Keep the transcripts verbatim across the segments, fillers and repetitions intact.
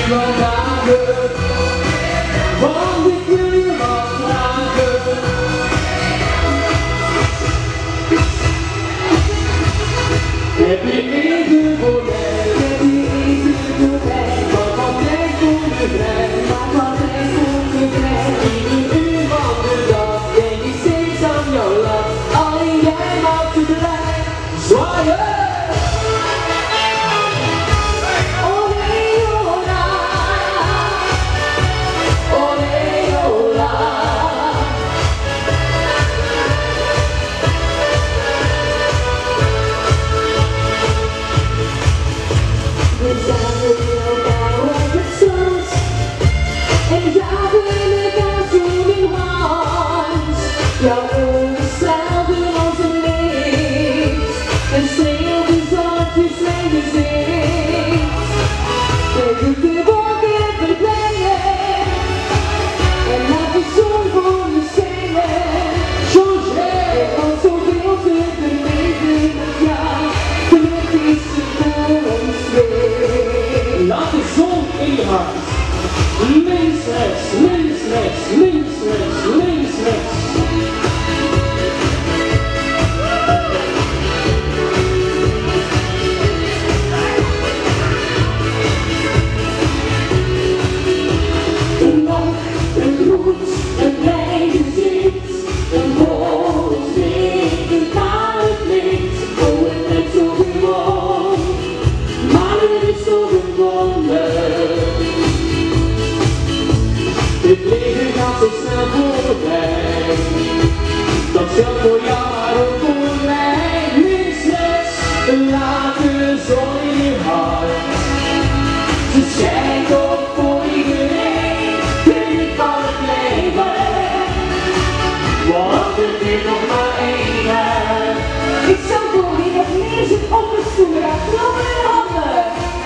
niemand aangeeft, want ik wil je wat vragen. Heb je eten voor mij? Heb je eten voor mij? Wat wat jij voor me vrij? Wat wat jij voor me vrij? Ieder uur van de dag denk ik steeds aan jouw lach. Alleen jij maakt me blij. Zwaaien! Jouw ogen sluiten onze licht en streelden zachtjes mijn gezicht. Kijk op de wolken verdwijnen en laat de zon voor me schijnen. Changer, ik had zoveel te beleven met jou, geluk is er voor ons twee. Laat de zon in je hart, links, rechts, links, rechts, links, rechts, links, rechts. Het leven gaat zo snel voorbij, dat geldt voor jou maar ook voor mij. Links, rechts, laat de zon in je hart. Ze schijnt op voor iedereen, geniet van het leven, want het duurt nog maar één jaar. Ik zou voor wie nog meer zit op de stoel, raak klappen in handen.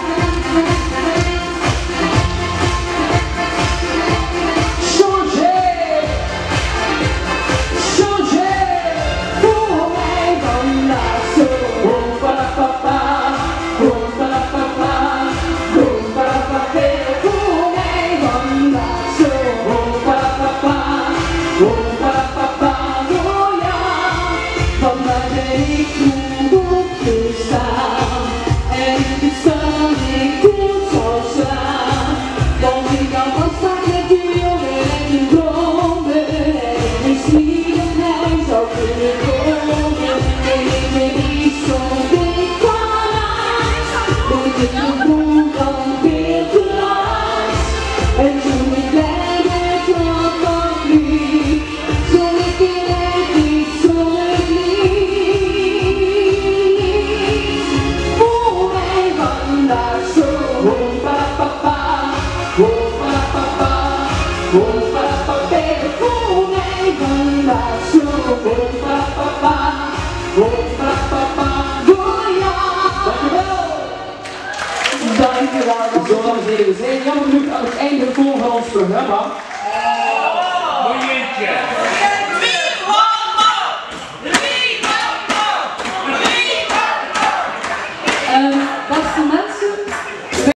Dankjewel. Zo, dames en heren, we zijn jammer genoeg aan het einde van ons programma. Oh,